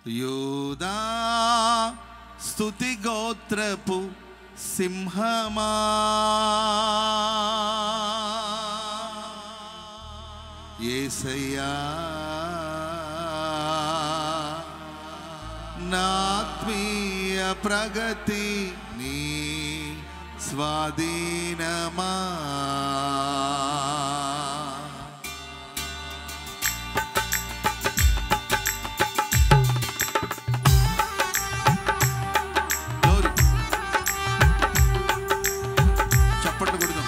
యూదా స్తుతి గోత్రపు సింహమా, యేసయ్యా నా ఆత్మీయ ప్రగతి నీ స్వాధీనమా. చప్పట్లు కొడదాం.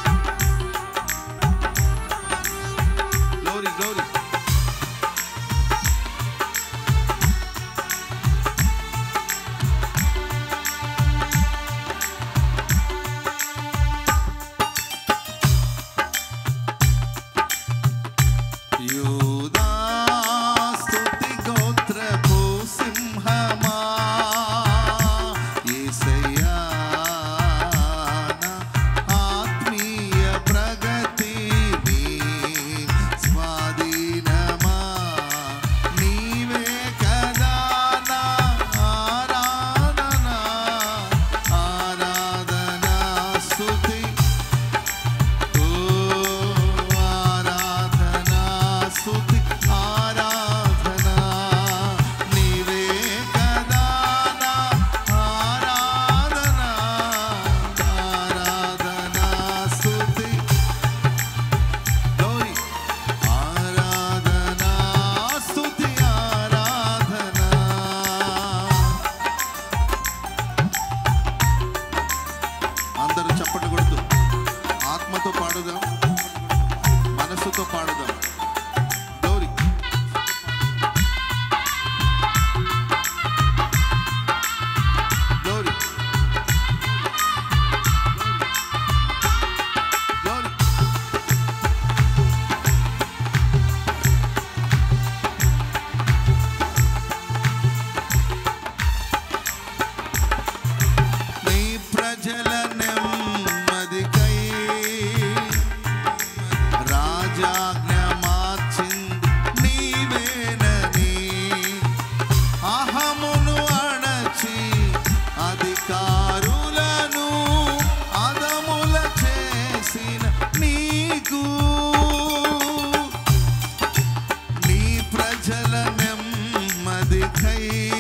Glory glory. యూదా స్తుతి గోత్రపు సింహమా, యేసయ్యా నా ఆత్మీయ ప్రగతి నీ స్వాధీనమా. నీవే కదా నా ఆరాధన, ఆరాధన స్తుతి. స్తుతి ఆరాధన నీవే కదా నా ఆరాధన, ఆరాధన స్తుతి గ్లోరీ. ఆరాధన స్తుతి ఆరాధన. అందరూ చప్పట్లు కొడుతూ ఆత్మతో పాడుదాం, మనసుతో పాడుదాం. ప్రజల నెమ్మదికై రాజాజ్ఞ మార్చింది నీవేనని, అహమును అణచి అధికారులను అదముల చేసిన నీకు, నీ ప్రజల నెమ్మదికై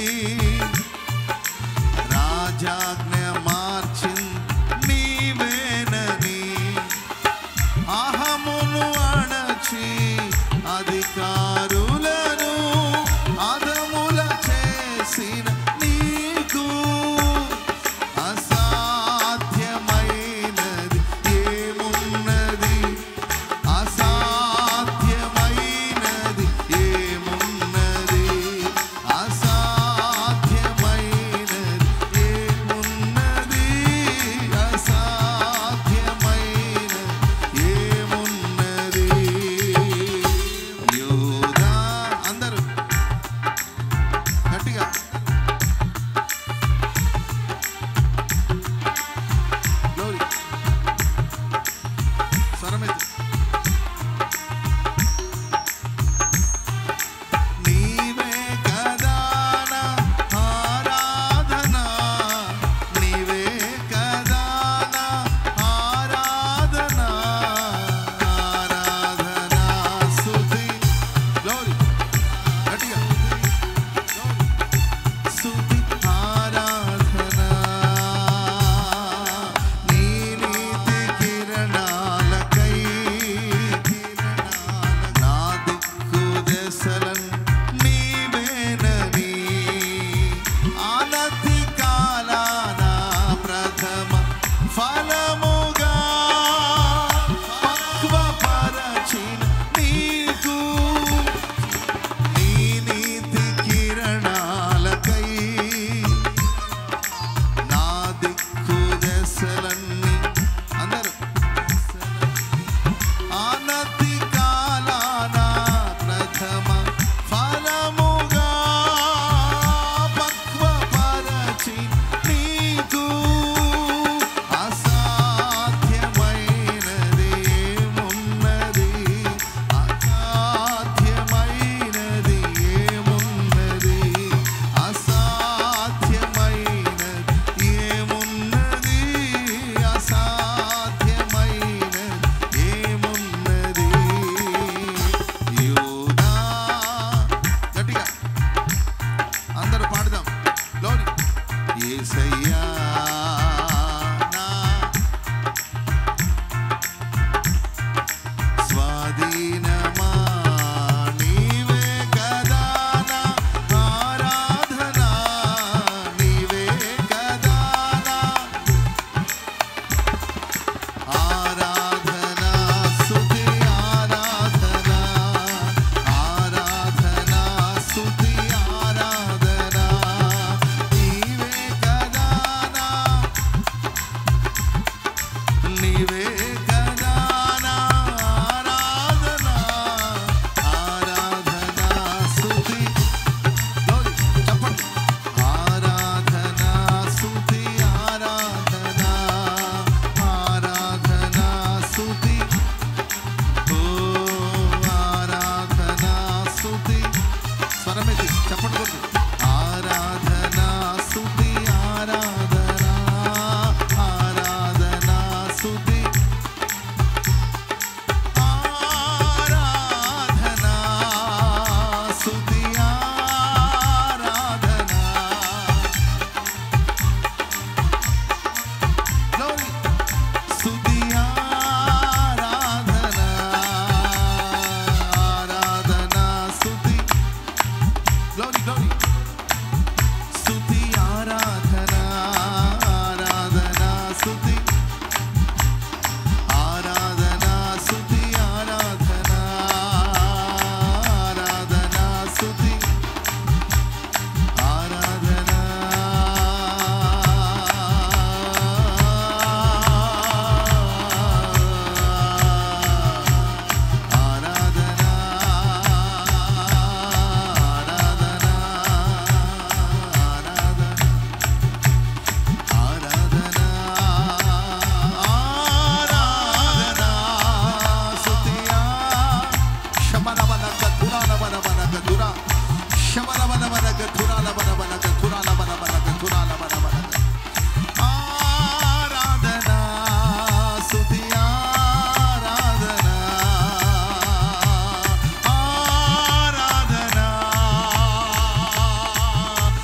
రాజాజ్ఞ మార్చింది నీవేనని, అహమును అణచి అధికారులను అదముల చేసిన నీకు, అసాధ్యమైనది ఏమున్నది, అసాధ్యమైనది ఏమున్నది, అసాధ్యమైనది ఏమున్నది, అసాధ్యమైనది ఏమున్నది. యూదా అందరూ గట్టిగా గ్లోరీ స్వరమెత్తి. నీవే కదా నా ఆరాధన, నీవే కదా నా ఆరాధన, ఆరాధన స్తుతి గ్లోరీ గట్టిగా.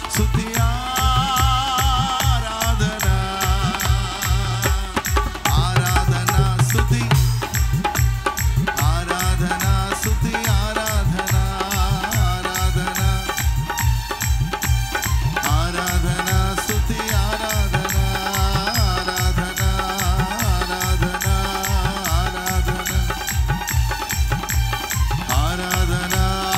స్తుతి ఆరాధన ఆరాధన స్తుతి ఆరాధన స్తుతి ఆరాధన ఆరాధన ఆరాధన స్తుతి ఆరాధన ఆరాధన ఆరాధన ఆరాధన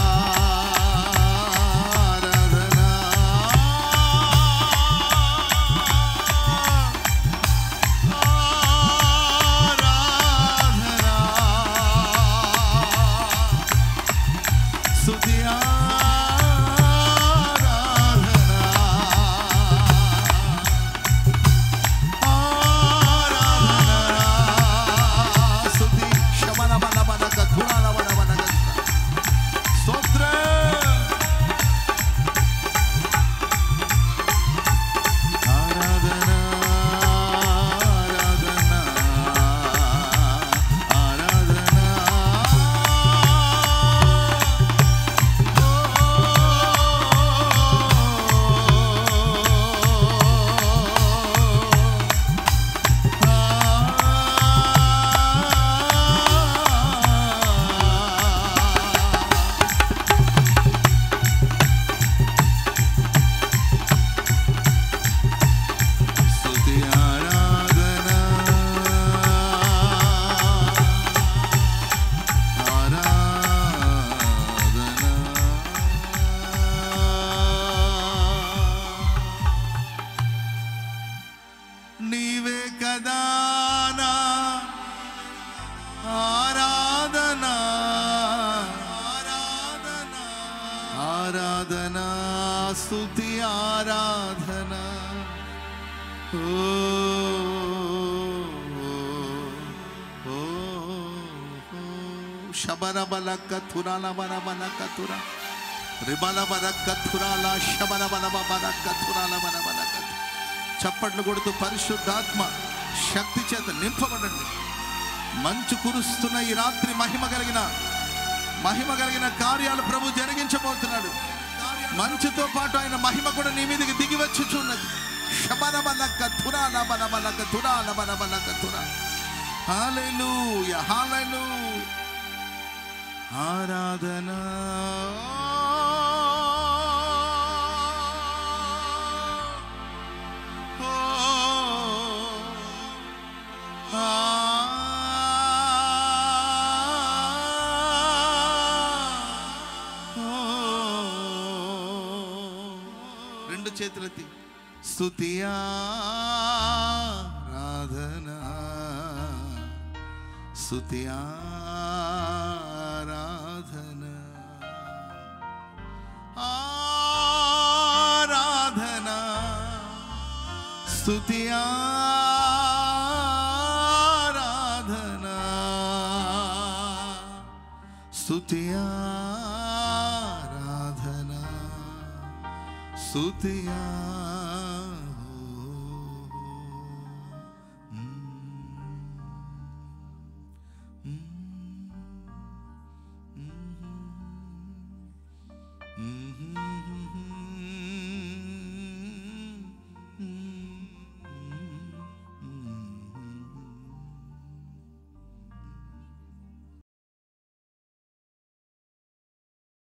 నీవే కదా నా ఆరాధన ఆరాధన ఆరాధన స్తుతి ఆరాధన ఓ శబరబల కథురాల బరబల కథురా రిబల బర కథురాల శబరబల బర కథురాల బరబల కథు చప్పట్లు కొడుతూ పరిశుద్ధాత్మ శక్తి చేత నింపబడండి. మంచు కురుస్తున్న ఈ రాత్రి మహిమ కలిగిన కార్యాలు ప్రభు జరిగించబోతున్నాడు. మంచుతో పాటు ఆయన మహిమ కూడా నీ మీదకి దిగి వచ్చుచున్నది. శబరబలక తురాల బలబలక తురాల బలబలక తురా. హల్లెలూయా హల్లెలూయా ఆరాధన రెండు చేతులెత్తి స్తుతి ఆరాధన స్తుతి ఆరాధన ఆరాధన స్తుతి ఆరాధన స్తుతి ఆరాధన స్తుతి ఆరాధన